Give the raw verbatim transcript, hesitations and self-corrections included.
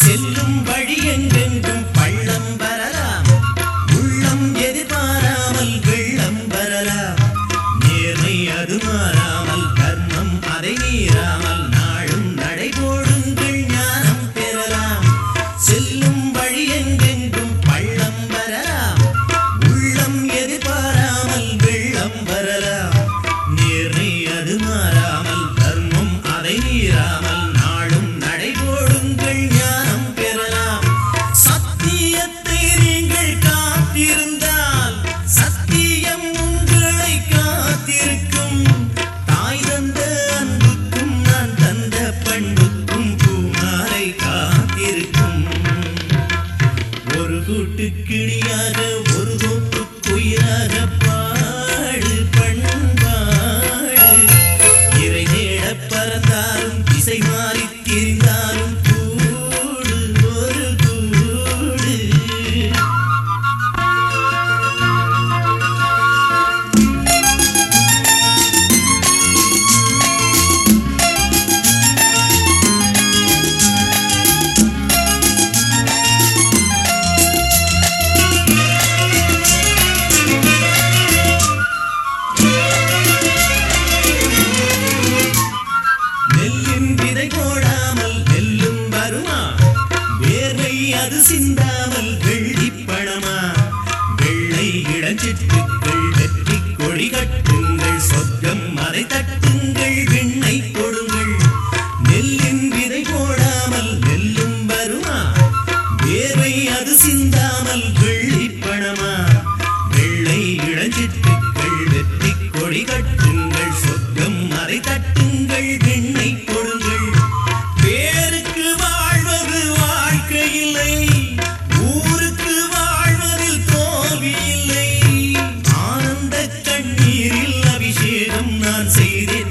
செல்லும் வழி எங்கெங்கும் பள்ளம் வரலாம், உள்ளம் எதிர்பாராமல் வெள்ளம் வரலாம். நேர்மை அது மாறாமல், தர்மம் அதை மீறாமல், நாளும் நடைபோடுங்கள் ஞானம் பெறலாம். செல்லும் வழி எங்கெங்கும் பள்ளம் வரலாம், உள்ளம் எதிர்பாராமல் வெள்ளம் வரலாம். நேர்மை அது மாறாமல், தர்மம் அதை மீறாமல், நாளும் நடைபோடுங்கள் ஞானம் பெறலாம். சத்தியத்தை நீங்கள் காத்திருந்தால் சத்தியம் உங்களை காத்திருக்கும். தாய் தந்த அன்புக்கும் நான் தந்த பண்புக்கும் பூமாலை காத்திருக்கும். ஒரு கூட்டு கிளியாக ஒரு தோப்பு குயிலாக பாடு பண்பாடு. இறை தேட பறந்தாலும் திசை மாறி திரிந்தாலும் கூடு ஒரு கூடு. நெல்லின் விதை போடாமல் நெல்லும் வருமா? வேர்வை அது சிந்தாமல் வெள்ளி பணமா? வெள்ளை இளஞ்சிட்டுக்கள் வெற்றி கொடி கட்டுங்கள், சொர்க்கம் அதை தட்டுங்கள், விண்ணை கொடுங்கள். நெல்லின் விதை போடாமல் நெல்லும் வருமா? வேர்வை அது சிந்தாமல் வெள்ளி பணமா? வெள்ளை இளஞ்சிட்டுக்கள் வெற்றி கொடி கட்டுங்கள், சொர்க்கம் அதை தட்டுங்கள், விண்ணை கொடுங்கள். பேருக்கு வாழ்வது வாழ்க்கை இல்லை, ஊருக்கு வாழ்வதில் தோல்வி இல்லை. ஆனந்த கண்ணீரில் அபிஷேகம் நான் செய்தேன்.